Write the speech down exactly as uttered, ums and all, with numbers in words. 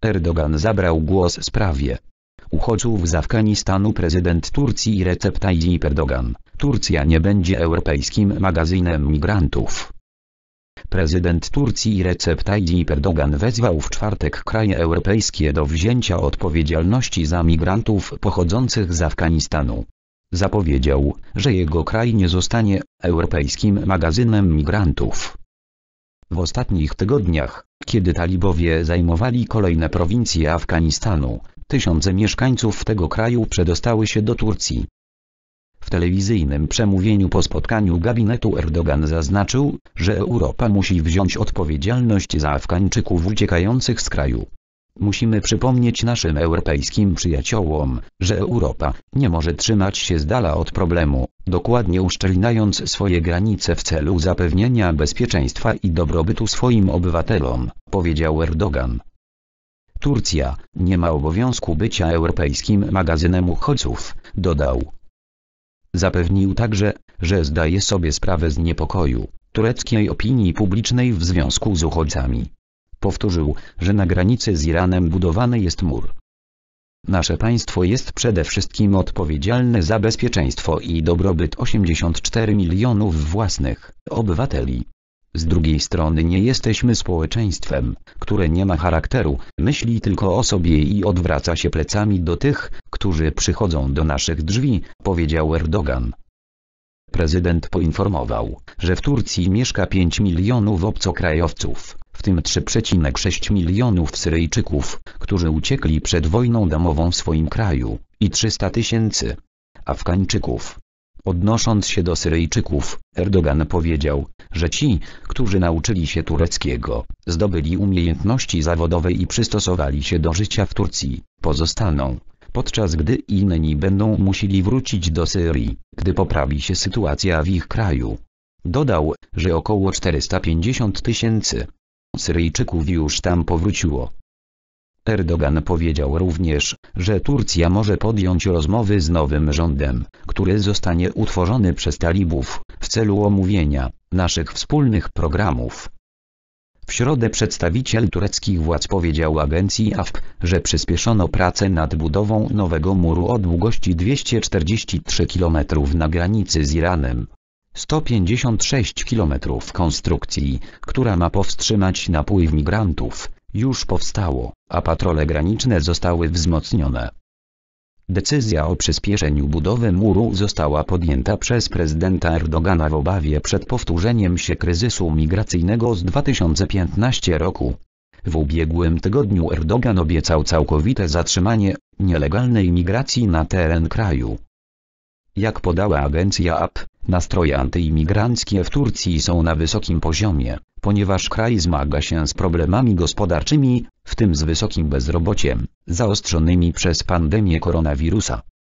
Erdogan zabrał głos w sprawie uchodźców z Afganistanu. Prezydent Turcji Recep Tayyip Erdogan: Turcja nie będzie europejskim magazynem migrantów. Prezydent Turcji Recep Tayyip Erdogan wezwał w czwartek kraje europejskie do wzięcia odpowiedzialności za migrantów pochodzących z Afganistanu. Zapowiedział, że jego kraj nie zostanie europejskim magazynem migrantów. W ostatnich tygodniach, kiedy talibowie zajmowali kolejne prowincje Afganistanu, tysiące mieszkańców tego kraju przedostały się do Turcji. W telewizyjnym przemówieniu po spotkaniu gabinetu Erdogan zaznaczył, że Europa musi wziąć odpowiedzialność za Afgańczyków uciekających z kraju. Musimy przypomnieć naszym europejskim przyjaciołom, że Europa nie może trzymać się z dala od problemu, dokładnie uszczelniając swoje granice w celu zapewnienia bezpieczeństwa i dobrobytu swoim obywatelom, powiedział Erdogan. Turcja nie ma obowiązku bycia europejskim magazynem uchodźców, dodał. Zapewnił także, że zdaje sobie sprawę z niepokoju tureckiej opinii publicznej w związku z uchodźcami. Powtórzył, że na granicy z Iranem budowany jest mur. Nasze państwo jest przede wszystkim odpowiedzialne za bezpieczeństwo i dobrobyt osiemdziesięciu czterech milionów własnych obywateli. Z drugiej strony nie jesteśmy społeczeństwem, które nie ma charakteru, myśli tylko o sobie i odwraca się plecami do tych, którzy przychodzą do naszych drzwi, powiedział Erdogan. Prezydent poinformował, że w Turcji mieszka pięć milionów obcokrajowców, w tym trzy przecinek sześć milionów Syryjczyków, którzy uciekli przed wojną domową w swoim kraju, i trzysta tysięcy Afgańczyków. Odnosząc się do Syryjczyków, Erdogan powiedział, że ci, którzy nauczyli się tureckiego, zdobyli umiejętności zawodowe i przystosowali się do życia w Turcji, pozostaną, podczas gdy inni będą musieli wrócić do Syrii, gdy poprawi się sytuacja w ich kraju. Dodał, że około czterysta pięćdziesiąt tysięcy Syryjczyków już tam powróciło. Erdogan powiedział również, że Turcja może podjąć rozmowy z nowym rządem, który zostanie utworzony przez talibów, w celu omówienia naszych wspólnych programów. W środę przedstawiciel tureckich władz powiedział agencji A F P, że przyspieszono pracę nad budową nowego muru o długości dwieście czterdzieści trzy kilometry na granicy z Iranem. sto pięćdziesiąt sześć kilometrów konstrukcji, która ma powstrzymać napływ migrantów, już powstało, a patrole graniczne zostały wzmocnione. Decyzja o przyspieszeniu budowy muru została podjęta przez prezydenta Erdogana w obawie przed powtórzeniem się kryzysu migracyjnego z dwa tysiące piętnastego roku. W ubiegłym tygodniu Erdogan obiecał całkowite zatrzymanie nielegalnej migracji na teren kraju. Jak podała agencja A P, nastroje antyimigranckie w Turcji są na wysokim poziomie, ponieważ kraj zmaga się z problemami gospodarczymi, w tym z wysokim bezrobociem, zaostrzonymi przez pandemię koronawirusa.